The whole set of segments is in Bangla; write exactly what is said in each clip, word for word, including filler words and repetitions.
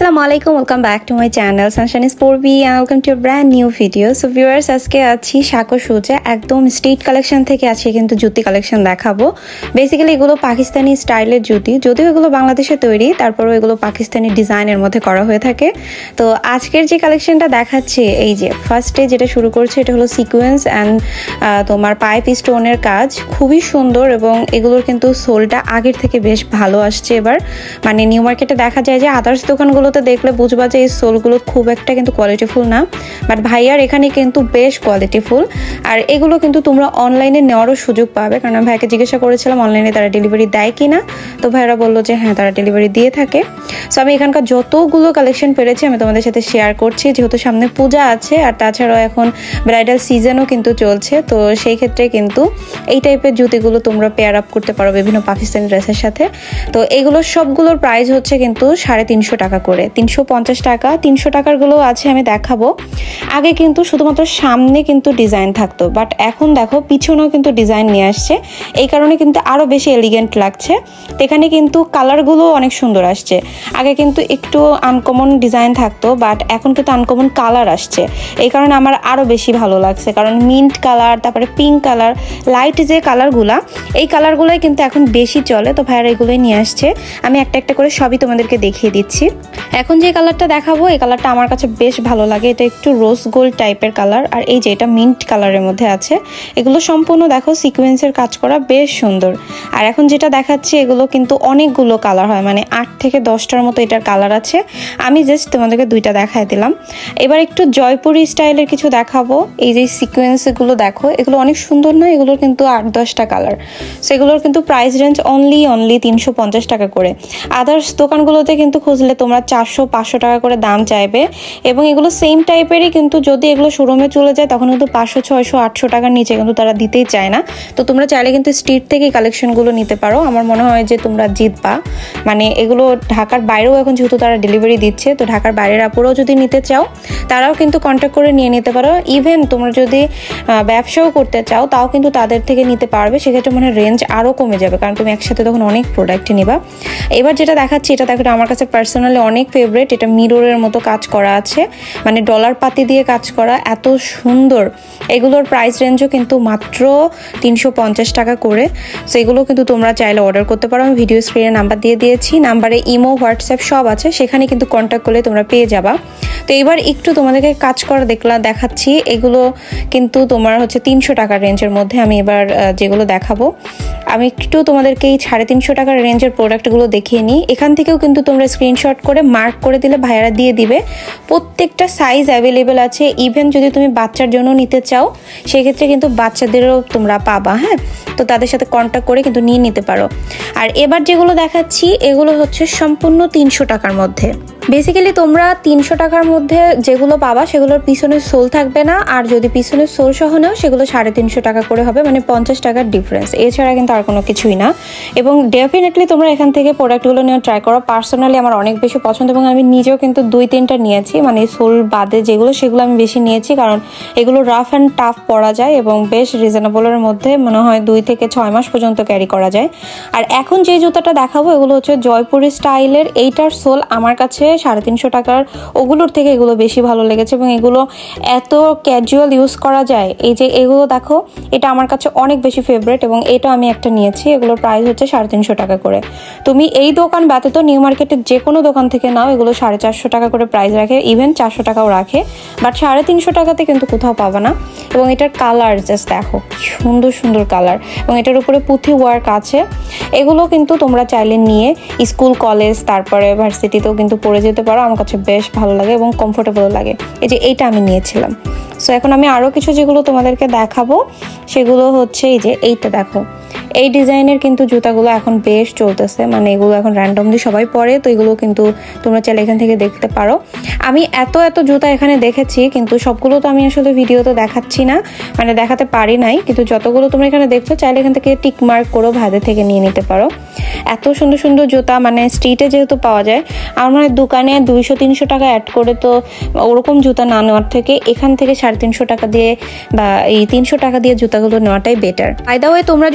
Assalamualaikum, welcome back to my channel Sunshine is four B and welcome to a brand new video. So viewers, আজকে আছি শাকো শুজে একদম স্ট্রিট কালেকশন থেকে আজকে কিন্তু জুতি কালেকশন দেখাবো। বেসিক্যালি এগুলো পাকিস্তানি স্টাইলের জুতি, যদিও এগুলো বাংলাদেশে তৈরি, তারপরেও এগুলো পাকিস্তানি ডিজাইনের মধ্যে করা হয়ে থাকে। তো আজকের যে কালেকশনটা দেখাচ্ছি, এই যে ফার্স্টে যেটা শুরু করছে এটা হলো সিকোয়েন্স অ্যান্ড তোমার পাইপ স্টোনের কাজ, খুবই সুন্দর এবং এগুলোর কিন্তু সোলটা আগের থেকে বেশ ভালো আসছে। এবার মানে নিউ মার্কেটে দেখা যায় যে আদার্স দোকানগুলোতে দেখলে বুঝবা যে এই সোলগুলো খুব একটা কিন্তু কোয়ালিটিফুল না, বাট ভাইয়ার এখানে কিন্তু বেশ কোয়ালিটিফুল। আর এগুলো কিন্তু তোমরা অনলাইনে নেওয়ারও সুযোগ পাবে, কারণ আমি ভাইকে জিজ্ঞাসা করেছিলাম অনলাইনে তারা ডেলিভারি দেয় কি না, তো ভাইয়ারা বললো যে হ্যাঁ তারা ডেলিভারি দিয়ে থাকে। সো আমি এখানকার যতগুলো কালেকশন পেরেছি আমি তোমাদের সাথে শেয়ার করছি, যেহেতু সামনে পূজা আছে আর তাছাড়াও এখন ব্রাইডাল সিজনও কিন্তু চলছে। তো সেই ক্ষেত্রে কিন্তু এই টাইপের জুতিগুলো তোমরা পেয়ার আপ করতে পারো বিভিন্ন পাকিস্তানি ড্রেসের সাথে। তো এগুলো সবগুলোর প্রাইস হচ্ছে কিন্তু সাড়ে তিনশো টাকা করে, তিনশো পঞ্চাশ টাকা, তিনশো টাকার গুলো আছে আমি দেখাবো। আগে কিন্তু শুধুমাত্র সামনে কিন্তু ডিজাইন থাকতো, বাট এখন দেখো পিছনেও কিন্তু ডিজাইন নিয়ে আসছে, এই কারণে কিন্তু আরো বেশি এলিগেন্ট লাগছে। তো এখানে কিন্তু কালারগুলো অনেক সুন্দর আসছে। আগে কিন্তু একটু আনকমন ডিজাইন থাকতো, বাট এখন কিন্তু আনকমন কালার আসছে, এই কারণে আমার আরো বেশি ভালো লাগছে। কারণ মিন্ট কালার, তারপরে পিঙ্ক কালার, লাইট যে কালারগুলা, এই কালারগুলোই কিন্তু এখন বেশি চলে। তো ভাইয়ারা এগুলোই নিয়ে আসছে, আমি একটা একটা করে সবই তোমাদেরকে দেখিয়ে দিচ্ছি। এখন যে কালারটা দেখাবো এই কালারটা আমার কাছে বেশ ভালো লাগে, এটা একটু রোজ গোল্ড টাইপের কালার, আর এই যে এটা মিন্ট কালারের মধ্যে আছে। এগুলো সম্পূর্ণ দেখো সিকোয়েন্সের কাজ করা, বেশ সুন্দর। আর এখন যেটা দেখাচ্ছি এগুলো কিন্তু অনেকগুলো কালার হয়, মানে আট থেকে দশটার মতো এটার কালার আছে। আমি জাস্ট তোমাদেরকে দুইটা দেখাই দিলাম। এবার একটু জয়পুরি স্টাইলের কিছু দেখাবো। এই যে সিকোয়েন্সগুলো দেখো, এগুলো অনেক সুন্দর না, এগুলোর কিন্তু আট দশটা কালার। সো এগুলোর কিন্তু প্রাইস রেঞ্জ অনলি অনলি তিনশো পঞ্চাশ টাকা করে। আদার্স দোকানগুলোতে কিন্তু খুঁজলে তোমরা চারশো পাঁচশো টাকা করে দাম চাইবে, এবং এগুলো সেম টাইপেরই, কিন্তু যদি এগুলো শোরুমে চলে যায় তখন কিন্তু পাঁচশো ছয়শো আটশো টাকার নিচে কিন্তু তারা দিতেই চায় না। তো তোমরা চাইলে কিন্তু স্ট্রিট থেকে কালেকশনগুলো নিতে পারো, আমার মনে হয় যে তোমরা জিতবা। মানে এগুলো ঢাকার বাইরেও এখন যেহেতু তারা ডেলিভারি দিচ্ছে, তো ঢাকার বাইরের আপুরাও যদি নিতে চাও তারাও কিন্তু কন্ট্যাক্ট করে নিয়ে নিতে পারো। ইভেন তোমরা যদি ব্যবসাও করতে চাও তাও কিন্তু তাদের থেকে নিতে পারবে, সেক্ষেত্রে মনে হয় রেঞ্জ আরও কমে যাবে, কারণ তুমি একসাথে তখন অনেক প্রোডাক্ট নিবা। এবার যেটা দেখাচ্ছি এটা দেখো, আমার কাছে পার্সোনালি অনেক ফেভারিট। এটা মিররের মতো কাজ করা আছে, মানে ডলার পাতি দিয়ে কাজ করা, এত সুন্দর। এগুলোর প্রাইস রেঞ্জও কিন্তু মাত্র তিনশো পঞ্চাশ টাকা করে। সো এগুলো কিন্তু তোমরা চাইলে অর্ডার করতে পারো, আমি ভিডিও স্ক্রিনে নাম্বার দিয়ে দিয়েছি, নাম্বারে ইমো হোয়াটসঅ্যাপ সব আছে, সেখানে কিন্তু কন্ট্যাক্ট করলে তোমরা পেয়ে যাবা। তো এবার একটু তোমাদেরকে কাজ করা দেখলা দেখাচ্ছি, এগুলো কিন্তু তোমার হচ্ছে তিনশো টাকার রেঞ্জের মধ্যে। আমি এবার যেগুলো দেখাবো আমি একটু তোমাদেরকে এই সাড়ে তিনশো টাকার রেঞ্জের প্রোডাক্টগুলো দেখিয়ে নিই। এখান থেকেও কিন্তু তোমরা স্ক্রিনশট করে মার্ক করে দিলে ভাইয়ারা দিয়ে দিবে। প্রত্যেকটা সাইজ অ্যাভেলেবেল আছে, ইভেন যদি তুমি বাচ্চার জন্য নিতে চাও সেক্ষেত্রে কিন্তু বাচ্চাদেরও তোমরা পাবা। হ্যাঁ, তো তাদের সাথে কন্ট্যাক্ট করে কিন্তু নিয়ে নিতে পারো। আর এবার যেগুলো দেখাচ্ছি এগুলো হচ্ছে সম্পূর্ণ তিনশো টাকার মধ্যে। বেসিক্যালি তোমরা তিনশো টাকার মধ্যে যেগুলো পাবা সেগুলোর পিছনের সোল থাকবে না, আর যদি পিছনের সোল সহ নাও সেগুলো সাড়ে তিনশো টাকা করে হবে, মানে পঞ্চাশ টাকার ডিফারেন্স, এছাড়া কিন্তু আর কোনো কিছুই না। এবং ডেফিনেটলি তোমরা এখান থেকে প্রোডাক্টগুলো নিয়ে ট্রাই করো। পার্সোনালি আমার অনেক বেশি পছন্দ, এবং আমি নিজেও কিন্তু দুই তিনটা নিয়েছি, মানে সোল বাদে যেগুলো সেগুলো আমি বেশি নিয়েছি, কারণ এগুলো রাফ অ্যান্ড টাফ পরা যায় এবং বেশ রিজনেবলের মধ্যে, মনে হয় দুই থেকে ছয় মাস পর্যন্ত ক্যারি করা যায়। আর এখন যে জুতাটা দেখাবো এগুলো হচ্ছে জয়পুরি স্টাইলের, এইটার সোল আমার কাছে সাড়ে তিনশো টাকার ওগুলোর থেকে এগুলো বেশি ভালো লেগেছে, এবং এগুলো এত ক্যাজুয়াল ইউজ করা যায়। এই যে এগুলো দেখো, এটা আমার কাছে অনেক বেশি ফেভারিট, এবং এটা আমি একটা নিয়েছি। এগুলোর প্রাইস হচ্ছে সাড়ে তিনশো টাকা করে। তুমি এই দোকান ব্যতীত নিউ মার্কেটের যে কোনো দোকান থেকে নাও, এগুলো সাড়ে চারশো টাকা করে প্রাইস রাখে, ইভেন চারশো টাকাও রাখে, বাট সাড়ে তিনশো টাকাতে কিন্তু কোথাও পাবা না। এবং এটার কালার জাস্ট দেখো, সুন্দর সুন্দর কালার, এবং এটার উপরে পুঁথি ওয়ার্ক আছে। এগুলো কিন্তু তোমরা চাইলে নিয়ে স্কুল কলেজ তারপরে ভার্সিটিতেও কিন্তু পড়ে যেতে পারো, আমার কাছে বেশ ভালো লাগে এবং কমফোর্টেবল লাগে। এই যে এইটা আমি নিয়েছিলাম। সো এখন আমি আরও কিছু যেগুলো তোমাদেরকে দেখাবো সেগুলো হচ্ছে এই যে এইটা দেখো, এই ডিজাইনের কিন্তু জুতাগুলো এখন বেশ চলতেছে, মানে এগুলো এখন র্যান্ডমলি সবাই পরে, তো এগুলো কিন্তু তোমরা চাইলে এখান থেকে দেখতে পারো। আমি এত এত জুতা এখানে দেখেছি, কিন্তু সবগুলো তো আমি আসলে ভিডিওতে দেখাচ্ছি না, মানে দেখাতে পারি নাই, কিন্তু যতগুলো তোমরা এখানে দেখছো চাইলে এখান থেকে টিক মার্ক করো, ভাইদের থেকে নিয়ে নিতে পারো। এত সুন্দর সুন্দর জুতা, মানে স্ট্রিটে যেহেতু পাওয়া যায়, আমার মানে দোকানে দুইশো তিনশো টাকা অ্যাড করে তো ওরকম জুতা না নেওয়ার থেকে এখান থেকে সাড়ে তিনশো টাকা দিয়ে বা এই তিনশো টাকা দিয়ে জুতাগুলো নেওয়াটাই বেটার। বাই দ্য ওয়ে, তোমরা যদি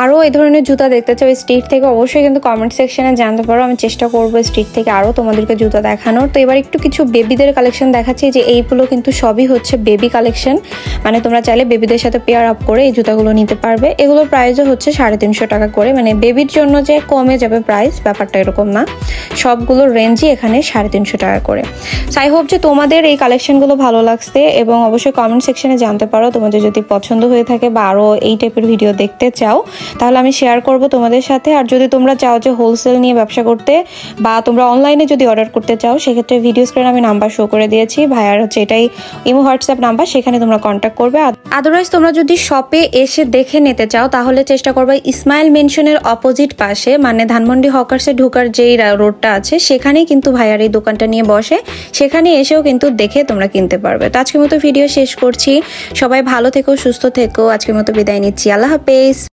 আরও এই ধরনের জুতা দেখতে চাও স্ট্রিট থেকে অবশ্যই কিন্তু কমেন্ট সেকশনে জানতে পারো। আমি চেষ্টা করবো স্ট্রিট থেকে আরও তোমাদেরকে জুতা দেখানোর। তো এবার একটু কিছু বেবিদের কালেকশন দেখাচ্ছি, যে এইগুলো কিন্তু সবই হচ্ছে বেবি কালেকশন, মানে তোমরা চাইলে বেবিদের সাথে পেয়ার আপ করে এই জুতাগুলো নিতে পারবে। এগুলোর প্রাইসও হচ্ছে সাড়ে তিনশো টাকা করে, মানে বেবির জন্য যে কমে যাবে প্রাইস ব্যাপারটা এরকম না, সবগুলোর রেঞ্জই এখানে সাড়ে তিনশো টাকা করে। সো আই হোপ যে তোমাদের এই কালেকশনগুলো ভালো লাগছে, এবং অবশ্যই কমেন্ট সেকশনে জানতে পারো তোমাদের যদি পছন্দ হয়ে থাকে বা আরও এই টাইপের ভিডিও দেখতে চাও, তাহলে আমি শেয়ার করব তোমাদের সাথে। আর যদি তোমরা চাও যে হোলসেল নিয়ে ব্যবসা করতে বা তোমরা অনলাইনে যদি অর্ডার করতে চাও, সেক্ষেত্রে ভিডিও স্ক্রিনে আমি নাম্বার শো করে দিয়েছি, ভাইয়ার হচ্ছে এটাই ইমো হোয়াটসঅ্যাপ নাম্বার, সেখানে তোমরা কন্ট্যাক্ট করবে। আদারওয়াইজ তোমরা যদি শপে এসে দেখে নিতে চাও, তাহলে চেষ্টা করবে ইসমাইল মেনশনের অপোজিট পাশে, মানে ধানমন্ডি হকার্সে ঢোকার যেই রোডটা আছে সেখানেই কিন্তু ভাইয়ার এই দোকানটা নিয়ে বসে, সেখানে এসেও কিন্তু দেখে তোমরা কিনতে পারবে। তো আজকের মতো ভিডিও শেষ করছি, সবাই ভালো থেকো, সুস্থ থেকো, আজকের মতো বিদায় নিচ্ছি, আল্লাহ হাফেজ।